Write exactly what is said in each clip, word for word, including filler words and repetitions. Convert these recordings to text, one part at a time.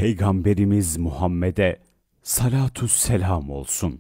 Peygamberimiz Muhammed'e salatü selam olsun.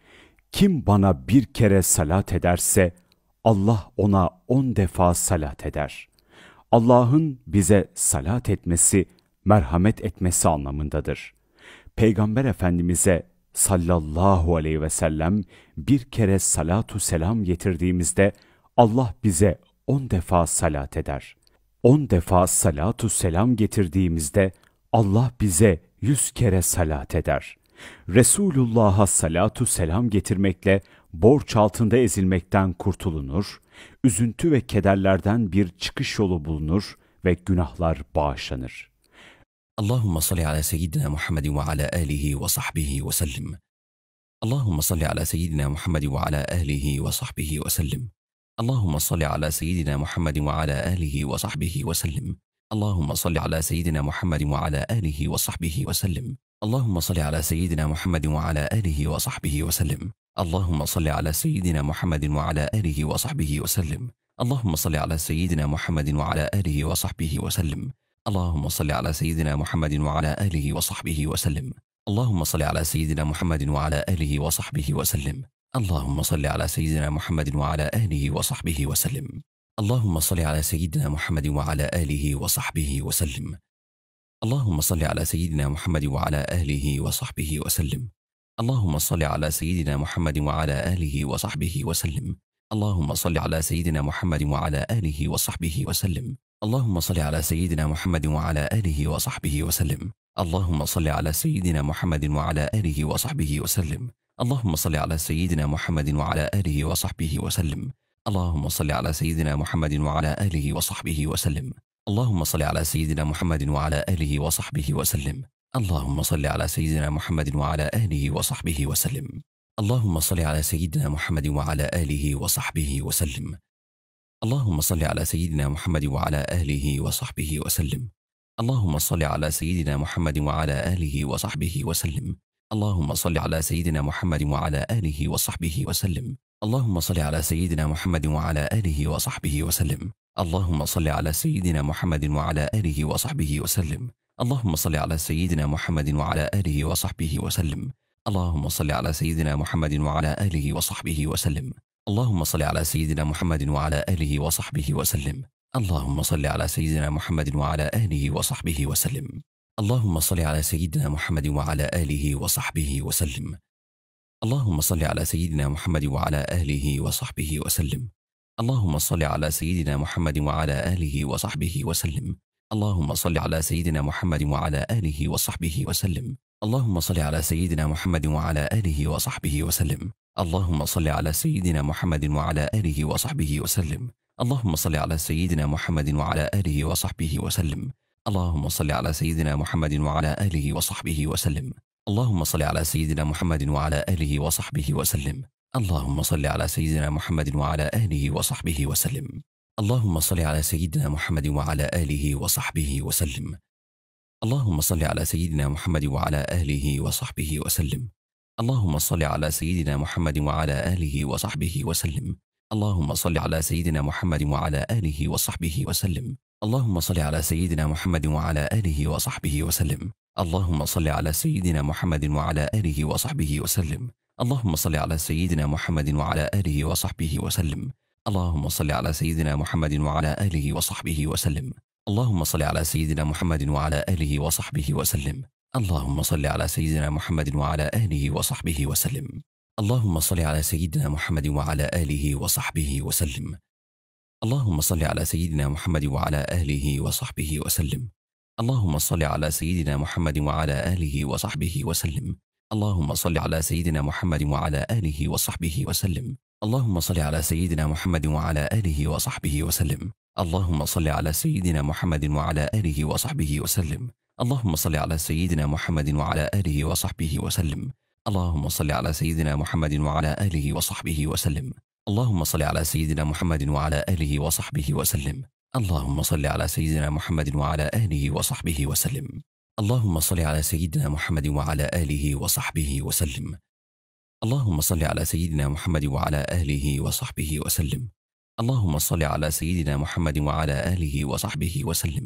Kim bana bir kere salat ederse, Allah ona on defa salat eder. Allah'ın bize salat etmesi, merhamet etmesi anlamındadır. Peygamber Efendimiz'e sallallahu aleyhi ve sellem bir kere salatu selam getirdiğimizde, Allah bize on defa salat eder. On defa salatu selam getirdiğimizde, Allah bize yüz kere salat eder. Resulullah'a salatu selam getirmekle borç altında ezilmekten kurtulunur, üzüntü ve kederlerden bir çıkış yolu bulunur ve günahlar bağışlanır. Allahümme salli ala seyyidina Muhammedin ve ala alihi ve sahbihi ve sellim. Allahümme salli ala seyyidina Muhammedin ve ala alihi ve sahbihi ve sellim. Allahümme salli ala seyyidina Muhammedin ve ala alihi ve sahbihi ve sellim. Allahümme salli ala seyyidina Muhammedin ve ala alihi ve sahbihi ve sellim. Allahümme salli ala seyyidina Muhammedin ve ala alihi ve sahbihi ve sellim. Allahümme salli ala seyyidina Muhammedin ve ala alihi ve sahbihi ve sellim. Allahümme salli ala seyyidina Muhammedin ve ala alihi ve sahbihi ve sellim. Allahümme salli ala seyyidina Muhammedin ve ala alihi ve sahbihi ve sellem. Allahümme salli ala seyyidina Muhammedin ve ala alihi ve sahbihi ve sellem. Allahümme salli ala seyyidina Muhammedin ve ala alihi ve sahbihi ve sellem. Allahümme salli ala seyyidina Muhammedin ve ala alihi ve sahbihi ve sellem. Allahümme salli ala seyyidina Muhammedin ve ala alihi ve sahbihi ve sellem. Allahümme salli ala seyyidina Muhammedin ve ala alihi ve sahbihi ve sellem. Allahümme salli ala seyyidina Muhammedin ve ala alihi ve sahbihi ve sellem. Allahümme salli ala seyyidina Muhammedin ve ala alihi ve sahbihi ve sellem. Allahümme salli ala seyyidina Muhammedin ve ala alihi ve sahbihi ve sellem. Allahümme salli ala seyyidina Muhammedin ve ala alihi ve sahbihi ve sellem. Allahümme salli ala seyyidina Muhammedin ve ala alihi ve sahbihi ve sellem. Allahümme salli ala seyyidina Muhammedin ve ala alihi ve sahbihi ve sellem. Allahümme salli ala seyyidina Muhammedin ve ala alihi ve sahbihi ve sellem. Allahümme salli ala seyyidina Muhammedin ve ala alihi ve sahbihi ve sellem. Allahümme salli ala seyyidina Muhammedin ve ala alihi ve sahbihi ve sellem. Allahümme salli ala seyyidina Muhammedin ve ala alihi ve sahbihi ve sellem. Allahümme salli ala seyyidina Muhammedin ve ala alihi ve sahbihi ve sellem. Allahümme salli ala seyyidina Muhammedin ve ala alihi ve sahbihi ve sellem. Allahümme salli ala seyyidina Muhammedin ve ala alihi ve sahbihi ve sellem. Allahümme salli ala seyyidina Muhammedin ve ala alihi ve sahbihi ve sellem. Allahümme salli ala seyyidina Muhammedin ve ala alihi ve sahbihi ve sellem. Allahümme salli ala seyyidina Muhammedin ve ala alihi ve sahbihi ve sellem. Allahümme salli ala seyyidina Muhammedin ve ala alihi ve sahbihi ve sellem. Allahümme salli ala seyyidina Muhammedin ve ala alihi ve sahbihi ve sellem. Allahümme salli ala seyyidina Muhammedin ve ala alihi ve sahbihi ve sellem. Allahümme salli ala seyyidina Muhammedin ve ala alihi ve sahbihi ve sellem. Allahümme salli ala seyyidina Muhammedin ve ala alihi ve sahbihi ve sellem. Allahümme salli ala seyyidina Muhammedin ve ala alihi ve sahbihi ve sellem. Allahümme salli ala seyyidina Muhammedin ve ala alihi ve sahbihi ve sellem. Allahümme salli ala seyyidina Muhammedin ve ala alihi ve sahbihi ve sellem. Allahümme salli ala seyyidina Muhammedin ve ala alihi ve sahbihi ve sellem. Allahümme salli ala seyyidina Muhammedin ve ala alihi ve sahbihi ve sellem. Allahümme salli ala seyyidina Muhammedin ve ala alihi ve sahbihi ve sellem. Allahümme salli ala seyyidina Muhammedin ve ala alihi ve sahbihi ve sellem. Allahümme salli ala seyyidina Muhammedin ve ala alihi ve sahbihi ve sellem. Allahümme salli ala seyyidina Muhammedin ve ala alihi ve sahbihi ve sellem. Allahümme salli ala seyyidina Muhammedin ve ala alihi ve sahbihi ve sellem. Allahümme salli ala seyyidina Muhammedin ve ala alihi ve sahbihi ve sellem. Allahümme salli ala seyyidina Muhammedin ve ala alihi ve sahbihi ve sellem. Allahümme salli ala seyyidina Muhammedin ve ala alihi ve sahbihi ve sellem. Allahümme salli ala seyyidina Muhammedin ve ala alihi ve sahbihi ve sellem. Allahümme salli ala seyyidina Muhammedin ve ala alihi ve sahbihi ve sellem. Allahümme salli ala seyyidina Muhammedin ve ala alihi ve sahbihi ve sellem. Allahümme salli ala seyyidina Muhammedin ve ala alihi ve sahbihi ve sellem. Allahümme salli ala seyyidina Muhammedin ve ala alihi ve sahbihi ve sellem. Allahümme salli ala seyyidina Muhammedin ve ala alihi ve sahbihi ve sellem. Allahümme salli ala seyyidina Muhammedin ve ala alihi ve sahbihi ve sellem. Allahümme salli ala seyyidina Muhammedin ve ala alihi ve sahbihi ve sellem. Allahümme salli ala seyyidina Muhammedin ve ala alihi ve sahbihi ve sellem. Allahümme salli ala seyyidina Muhammedin ve ala alihi ve sahbihi ve sellem. Allahümme salli ala seyyidina Muhammedin ve ala alihi ve sahbihi ve sellem. Allahümme salli ala seyyidina Muhammedin ve ala alihi ve sahbihi ve sellem. Allahümme salli ala seyyidina Muhammedin ve ala alihi ve sahbihi ve sellem. Allahümme salli ala seyyidina Muhammedin ve ala alihi ve sahbihi ve sellem. Allahümme salli ala seyyidina Muhammedin ve ala alihi ve sahbihi ve sellem. Allahümme salli ala seyyidina Muhammedin ve ala alihi ve sahbihi ve sellem.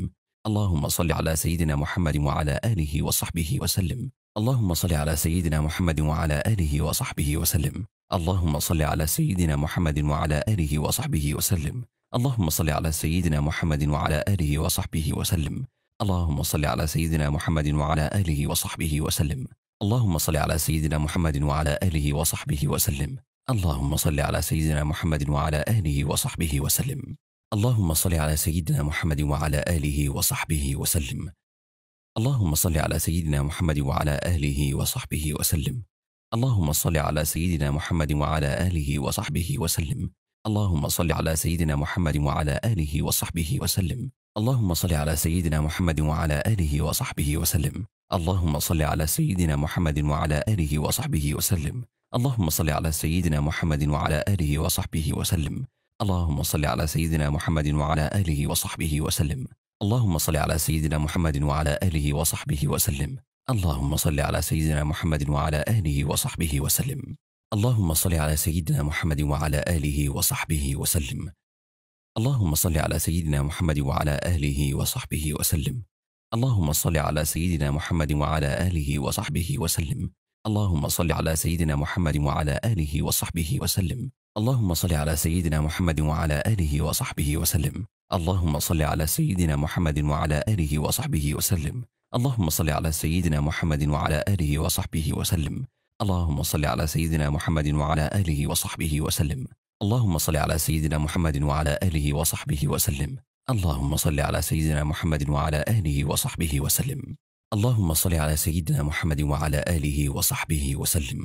اللهم صل على سيدنا محمد وعلى آله وصحبه وسلم. اللهم صل على سيدنا محمد وعلى آله وصحبه وسلم. اللهم صل على سيدنا محمد وعلى آله وصحبه وسلم. اللهم صل على سيدنا محمد وعلى آله وصحبه وسلم. اللهم صل على سيدنا محمد وعلى آله وصحبه وسلم. اللهم صل على سيدنا محمد وعلى آله وصحبه وسلم. اللهم صل على سيدنا محمد وعلى آله وصحبه وسلم. اللهم صل على سيدنا محمد وعلى آله وصحبه وسلم. اللهم صل على سيدنا محمد وعلى آله وصحبه وسلم. اللهم صل على سيدنا محمد وعلى آله وصحبه وسلم. اللهم صل على سيدنا محمد وعلى آله وصحبه وسلم. اللهم صل على سيدنا محمد وعلى آله وصحبه وسلم. اللهم صل على سيدنا محمد وعلى آله وصحبه وسلم. اللهم صل على سيدنا محمد وعلى آله وصحبه وسلم. اللهم صل على سيدنا محمد وعلى آله وصحبه وسلم. اللهم صل على سيدنا محمد وعلى آله وصحبه وسلم. اللهم صل على سيدنا محمد وعلى آله وصحبه وسلم. اللهم صل على سيدنا محمد وعلى آله وصحبه وسلم. اللهم صل على سيدنا محمد وعلى آله وصحبه وسلم. اللهم صل على سيدنا محمد وعلى آله وصحبه وسلم. اللهم صل على سيدنا محمد وعلى آله وصحبه وسلم. اللهم صل على سيدنا محمد وعلى آله وصحبه وسلم. اللهم صل على سيدنا محمد وعلى آله وصحبه وسلم. اللهم صل على سيدنا محمد وعلى آله وصحبه وسلم. اللهم صل على سيدنا محمد وعلى آله وصحبه وسلم. اللهم صل على سيدنا محمد وعلى آله وصحبه وسلم. اللهم صل على سيدنا محمد وعلى آله وصحبه وسلم. اللهم صل على سيدنا محمد وعلى آله وصحبه وسلم.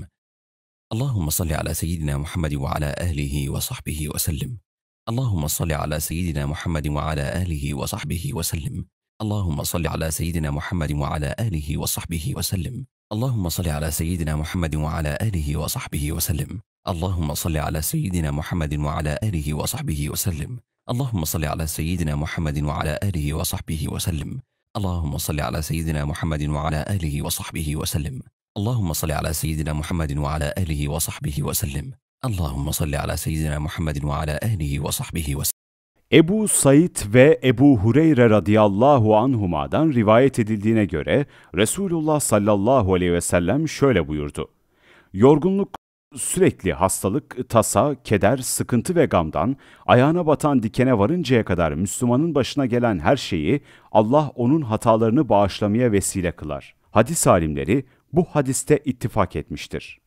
اللهم صل على سيدنا محمد وعلى آله وصحبه وسلم. اللهم صل على سيدنا محمد وعلى آله وصحبه وسلم. اللهم صل على سيدنا محمد وعلى آله وصحبه وسلم. اللهم صل على سيدنا محمد وعلى آله وصحبه وسلم. اللهم صل على سيدنا محمد وعلى آله وصحبه وسلم. اللهم صل على سيدنا محمد وعلى آله وصحبه وسلم. اللهم صل على سيدنا محمد وعلى آله وصحبه وسلم. اللهم صل على سيدنا محمد وعلى آله وصحبه وسلم. اللهم صل على سيدنا محمد وعلى آله وصحبه وسلم. Ebu Said ve Ebu Hureyre radıyallahu anhuma'dan rivayet edildiğine göre Resulullah sallallahu aleyhi ve sellem şöyle buyurdu. Yorgunluk, sürekli hastalık, tasa, keder, sıkıntı ve gamdan ayağına batan dikene varıncaya kadar Müslümanın başına gelen her şeyi Allah onun hatalarını bağışlamaya vesile kılar. Hadis alimleri bu hadiste ittifak etmiştir.